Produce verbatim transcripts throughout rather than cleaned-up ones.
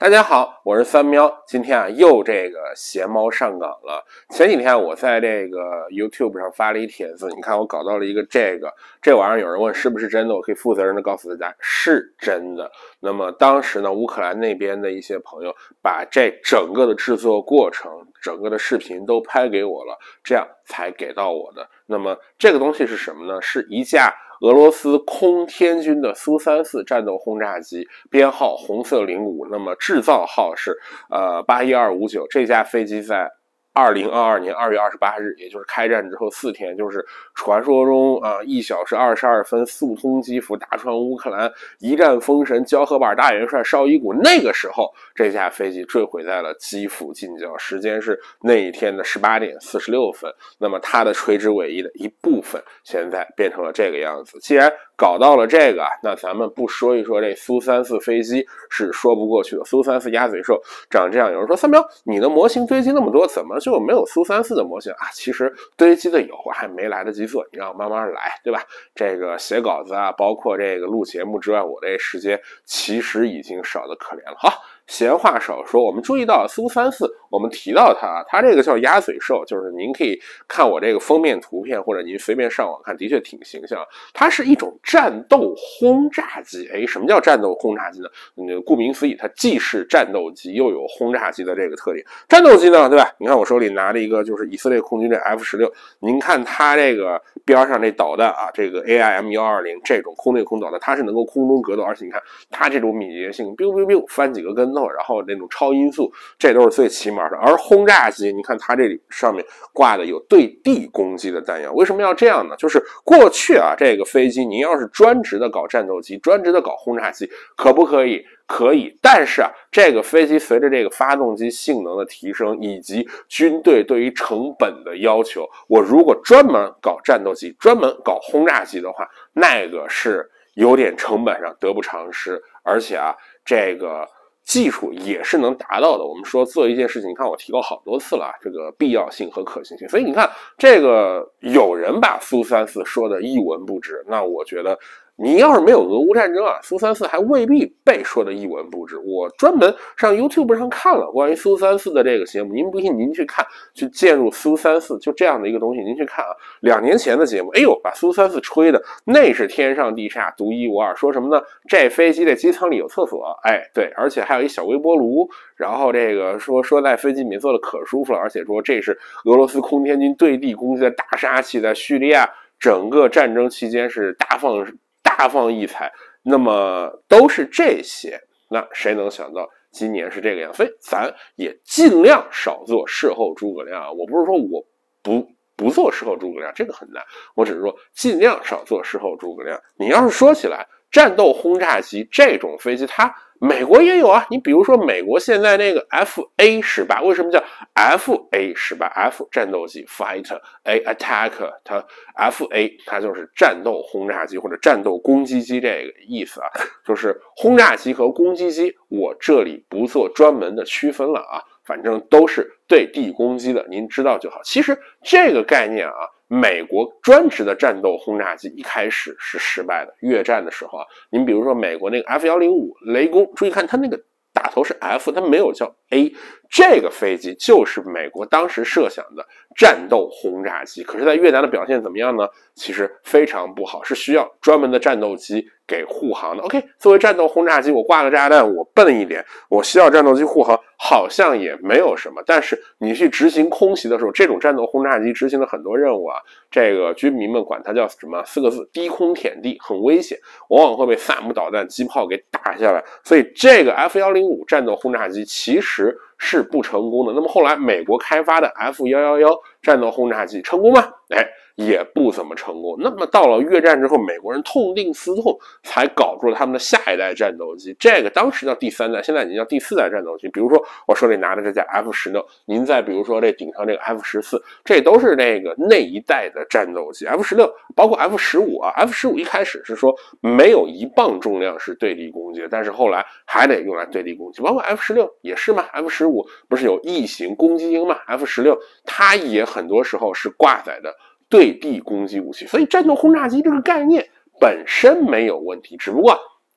大家好，我是三喵。今天啊，又这个闲猫上岗了。前几天我在这个 YouTube 上发了一帖子，你看我搞到了一个这个，这玩意儿有人问是不是真的，我可以负责任的告诉大家是真的。那么当时呢，乌克兰那边的一些朋友把这整个的制作过程、整个的视频都拍给我了，这样才给到我的。那么这个东西是什么呢？是一架俄罗斯空天军的苏三四战斗轰炸机，编号红色零五，那么制造号是呃八一二五九。这架飞机在二零二二年二月二十八日，也就是开战之后四天，就是传说中啊一小时二十二分速通基辅，打穿乌克兰，一战封神，交河板大元帅绍伊古。那个时候，这架飞机坠毁在了基辅近郊，时间是那一天的十八点四十六分。那么它的垂直尾翼的一部分，现在变成了这个样子。既然搞到了这个，那咱们不说一说这苏三四飞机是说不过去的。苏三四鸭嘴兽长这样，有人说三喵，你的模型堆积那么多，怎么就没有苏三四的模型啊？其实堆积的有，我还没来得及做，你让我慢慢来，对吧？这个写稿子啊，包括这个录节目之外，我这时间其实已经少得可怜了。好，闲话少说，我们注意到苏三四，我们提到它，它这个叫鸭嘴兽，就是您可以看我这个封面图片，或者您随便上网看，的确挺形象。它是一种战斗轰炸机。哎，什么叫战斗轰炸机呢？嗯，顾名思义，它既是战斗机，又有轰炸机的这个特点。战斗机呢，对吧？你看我手里拿着一个，就是以色列空军的 F 十六，您看它这个边上这导弹啊，这个 A I M 一二零这种空对空导弹，它是能够空中格斗，而且你看它这种敏捷性 biu biu biu 翻几个跟头，然后那种超音速，这都是最起码的。而轰炸机，你看它这里上面挂的有对地攻击的弹药，为什么要这样呢？就是过去啊，这个飞机您要是专职的搞战斗机，专职的搞轰炸机，可不可以？可以，但是啊，这个飞机随着这个发动机性能的提升，以及军队对于成本的要求，我如果专门搞战斗机，专门搞轰炸机的话，那个是有点成本上得不偿失，而且啊，这个技术也是能达到的。我们说做一件事情，你看我提过好多次了啊，这个必要性和可行性。所以你看，这个有人把苏三四说的一文不值，那我觉得你要是没有俄乌战争啊，苏三四还未必被说的一文不值。我专门上 YouTube 上看了关于苏三四的这个节目，您不信您去看，去介入苏三四就这样的一个东西，您去看啊。两年前的节目，哎呦，把苏三四吹的那是天上地下独一无二。说什么呢？这飞机的机舱里有厕所，哎，对，而且还有一小微波炉。然后这个说说在飞机里面坐的可舒服了，而且说这是俄罗斯空天军对地攻击的大杀器，在叙利亚整个战争期间是大放。大放异彩，那么都是这些，那谁能想到今年是这个样？所以咱也尽量少做事后诸葛亮啊！我不是说我不不做事后诸葛亮，这个很难，我只是说尽量少做事后诸葛亮。你要是说起来，战斗轰炸机这种飞机，它美国也有啊。你比如说美国现在那个 F A 十八，为什么叫 F A 十八 F 战斗机 Fighter A Attacker， 它 F A 它就是战斗轰炸机或者战斗攻击机这个意思啊，就是轰炸机和攻击机，我这里不做专门的区分了啊，反正都是对地攻击的，您知道就好。其实这个概念啊，美国专职的战斗轰炸机一开始是失败的，越战的时候啊，您比如说美国那个 F 一零五 雷公，注意看它那个打头是 F， 它没有叫 A， 这个飞机就是美国当时设想的战斗轰炸机。可是在越南的表现怎么样呢？其实非常不好，是需要专门的战斗机给护航的。 OK， 作为战斗轰炸机，我挂个炸弹，我笨一点，我需要战斗机护航，好像也没有什么。但是你去执行空袭的时候，这种战斗轰炸机执行了很多任务啊，这个军民们管它叫什么？四个字：低空舔地，很危险，往往会被萨姆导弹、机炮给打下来。所以这个 F 一零五 战斗轰炸机其实是不成功的。那么后来美国开发的 F 一一一 战斗轰炸机成功吗？哎，也不怎么成功。那么到了越战之后，美国人痛定思痛，才搞出了他们的下一代战斗机。这个当时叫第三代，现在已经叫第四代战斗机。比如说我手里拿的这架 F 十六，您再比如说这顶上这个 F 十四，这都是那个那一代的战斗机。F 十六包括 F 十五啊 ，F 十五一开始是说没有一磅重量是对地攻击的，但是后来还得用来对地攻击。包括 F 十六也是嘛 ，F 十五不是有异形攻击鹰嘛 ，F 十六它也很多时候是挂载的对地攻击武器。所以战斗轰炸机这个概念本身没有问题，只不过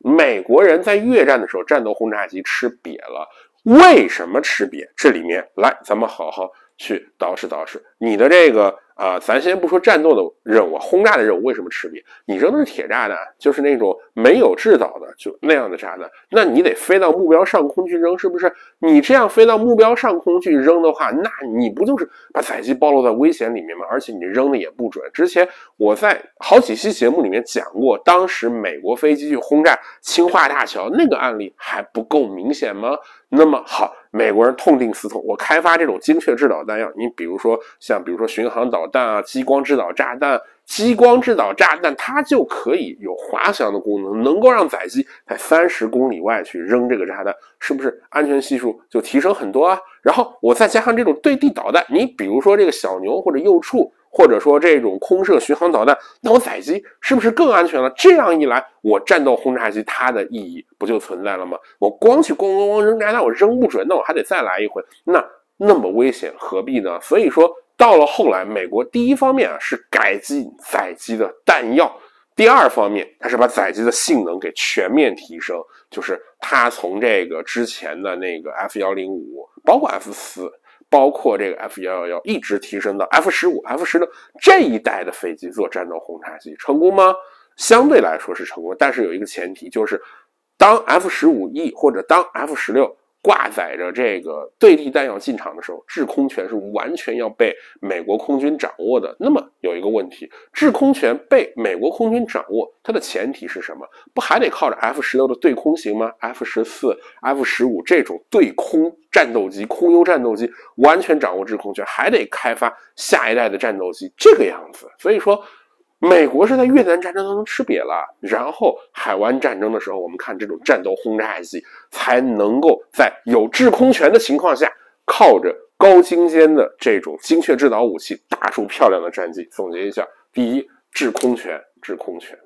美国人在越战的时候战斗轰炸机吃瘪了，为什么吃瘪？这里面来咱们好好去捯饬捯饬。你的这个啊、呃，咱先不说战斗的任务，轰炸的任务为什么吃瘪？你扔的是铁炸弹，就是那种没有制导的，就那样的炸弹，那你得飞到目标上空去扔，是不是？你这样飞到目标上空去扔的话，那你不就是把载机暴露在危险里面吗？而且你扔的也不准。之前我在好几期节目里面讲过，当时美国飞机去轰炸青化大桥那个案例还不够明显吗？那么好，美国人痛定思痛，我开发这种精确制导弹药，你比如说像比如说巡航导弹啊、激光制导炸弹、激光制导炸弹，它就可以有滑翔的功能，能够让载机在三十公里外去扔这个炸弹，是不是安全系数就提升很多啊？然后我再加上这种对地导弹，你比如说这个小牛或者幼畜，或者说这种空射巡航导弹，那我载机是不是更安全了？这样一来，我战斗轰炸机它的意义不就存在了吗？我光去咣咣咣扔炸弹，我扔不准，那我还得再来一回，那那么危险何必呢？所以说到了后来，美国第一方面啊是改进载机的弹药，第二方面它是把载机的性能给全面提升，就是它从这个之前的那个 F 一零五，包括 F 四。包括这个 F 一一一 一直提升到 F 十五、F 十六 这一代的飞机做战斗轰炸机，成功吗？相对来说是成功，但是有一个前提，就是当 F 十五 E 或者当 F 十六挂载着这个对地弹药进场的时候，制空权是完全要被美国空军掌握的。那么有一个问题，制空权被美国空军掌握，它的前提是什么？不还得靠着 F 十六 的对空型吗？ F 十四、F 十五 这种对空战斗机、空优战斗机完全掌握制空权，还得开发下一代的战斗机，这个样子。所以说美国是在越南战争当中吃瘪了，然后海湾战争的时候，我们看这种战斗轰炸机才能够在有制空权的情况下，靠着高精尖的这种精确制导武器打出漂亮的战绩。总结一下，第一，制空权，制空权。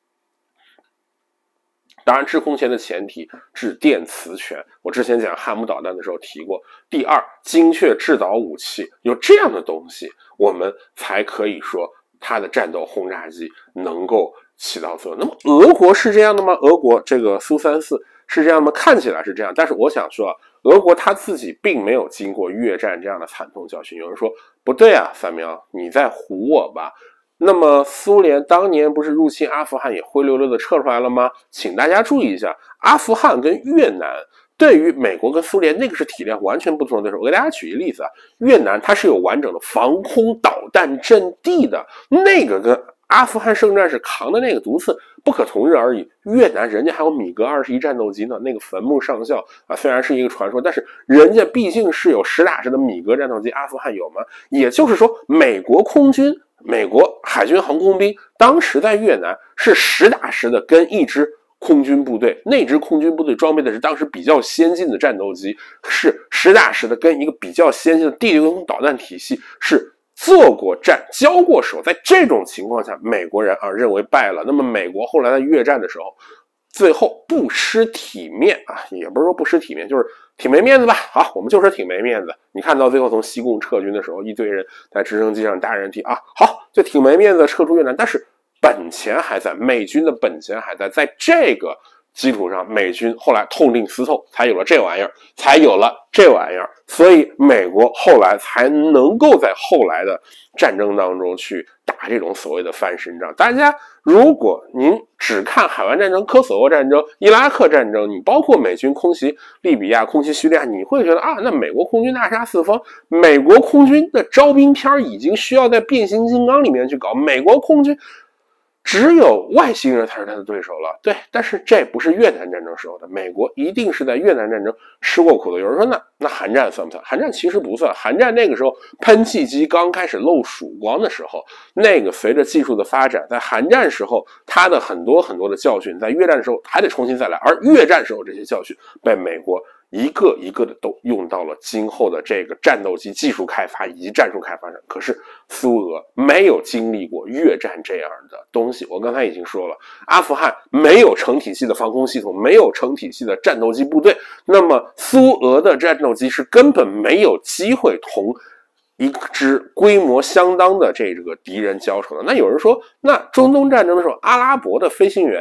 当然，制空权的前提是电磁权，我之前讲汉姆导弹的时候提过。第二，精确制导武器，有这样的东西，我们才可以说它的战斗轰炸机能够起到作用。那么俄国是这样的吗？俄国这个苏三四是这样吗？看起来是这样，但是我想说，俄国他自己并没有经过越战这样的惨痛教训。有人说不对啊，三苗你在唬我吧？那么苏联当年不是入侵阿富汗也灰溜溜的撤出来了吗？请大家注意一下，阿富汗跟越南对于美国跟苏联那个是体量完全不同的对手。我给大家举一个例子啊，越南它是有完整的防空导弹阵地的，那个跟阿富汗圣战士扛的那个毒刺不可同日而语。越南人家还有米格二十一战斗机呢，那个坟墓上校啊，虽然是一个传说，但是人家毕竟是有实打实的米格战斗机，阿富汗有吗？也就是说，美国空军、美国海军航空兵当时在越南是实打实的跟一支空军部队，那支空军部队装备的是当时比较先进的战斗机，是实打实的跟一个比较先进的地对空导弹体系是做过战、交过手。在这种情况下，美国人啊认为败了。那么美国后来在越战的时候，最后不失体面啊，也不是说不失体面，就是挺没面子吧。好，我们就说挺没面子。你看到最后从西贡撤军的时候，一堆人在直升机上搭人梯啊，好，就挺没面子的撤出越南，但是本钱还在，美军的本钱还在，在这个基础上，美军后来痛定思痛，才有了这玩意儿，才有了这玩意儿，所以美国后来才能够在后来的战争当中去打这种所谓的翻身仗。大家如果您只看海湾战争、科索沃战争、伊拉克战争，你包括美军空袭利比亚、空袭叙利亚，你会觉得啊，那美国空军大杀四方，美国空军的招兵片已经需要在变形金刚里面去搞，美国空军只有外星人才是他的对手了。对，但是这不是越南战争时候的，美国一定是在越南战争吃过苦的。有人说那那韩战算不算？韩战其实不算，韩战那个时候喷气机刚开始露曙光的时候，那个随着技术的发展，在韩战时候它的很多很多的教训，在越战的时候还得重新再来，而越战时候这些教训被美国一个一个的都用到了今后的这个战斗机技术开发以及战术开发上。可是苏俄没有经历过越战这样的东西。我刚才已经说了，阿富汗没有成体系的防空系统，没有成体系的战斗机部队，那么苏俄的战斗机是根本没有机会同一支规模相当的这个敌人交手的。那有人说，那中东战争的时候，阿拉伯的飞行员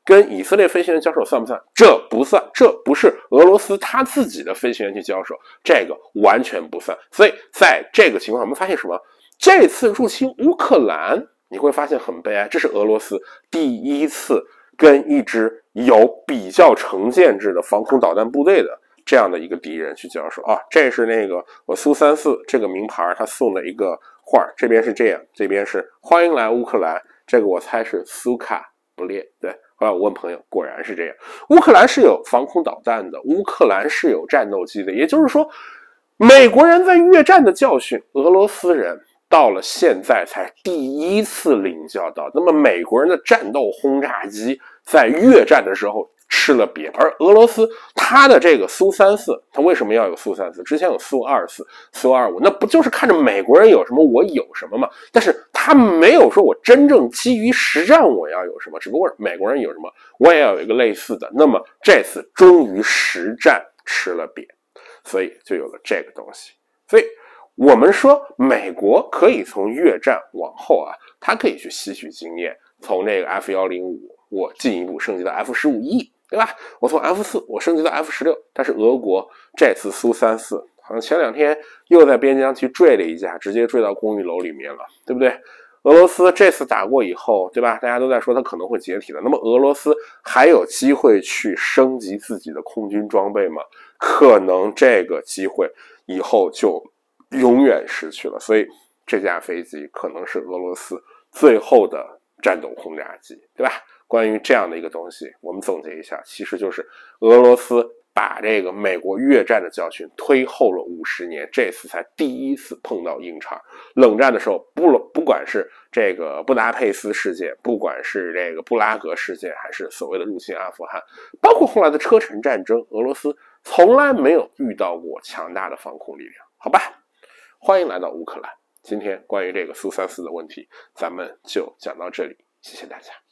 跟以色列飞行员交手算不算？这不算，这不是俄罗斯他自己的飞行员去交手，这个完全不算。所以在这个情况，我们发现什么？这次入侵乌克兰，你会发现很悲哀，这是俄罗斯第一次跟一支有比较成建制的防空导弹部队的这样的一个敌人去交手啊。这是那个我苏三四这个名牌他送的一个画，这边是这样，这边是欢迎来乌克兰，这个我猜是苏卡不列，对。后来我问朋友，果然是这样。乌克兰是有防空导弹的，乌克兰是有战斗机的，也就是说，美国人在越战的教训，俄罗斯人到了现在才第一次领教到。那么美国人的战斗轰炸机在越战的时候吃了瘪，而俄罗斯它的这个苏三四，它为什么要有苏三四？之前有苏二四、苏二五，那不就是看着美国人有什么我有什么吗？但是他没有说我真正基于实战我要有什么，只不过美国人有什么我也要有一个类似的。那么这次终于实战吃了瘪，所以就有了这个东西。所以我们说美国可以从越战往后啊，它可以去吸取经验，从这个 F 一零五 我进一步升级到 F 十五 E， 对吧？我从 F 四 我升级到 F 十六， 但是俄国这次苏三四好像前两天又在边疆去坠了一架，直接坠到公寓楼里面了，对不对？俄罗斯这次打过以后，对吧？大家都在说它可能会解体了。那么俄罗斯还有机会去升级自己的空军装备吗？可能这个机会以后就永远失去了。所以这架飞机可能是俄罗斯最后的战斗轰炸机，对吧？关于这样的一个东西，我们总结一下，其实就是俄罗斯把这个美国越战的教训推后了五十年，这次才第一次碰到硬茬。冷战的时候，不不管是这个布达佩斯事件，不管是这个布拉格事件，还是所谓的入侵阿富汗，包括后来的车臣战争，俄罗斯从来没有遇到过强大的防空力量，好吧？欢迎来到乌克兰。今天关于这个苏三四的问题，咱们就讲到这里，谢谢大家。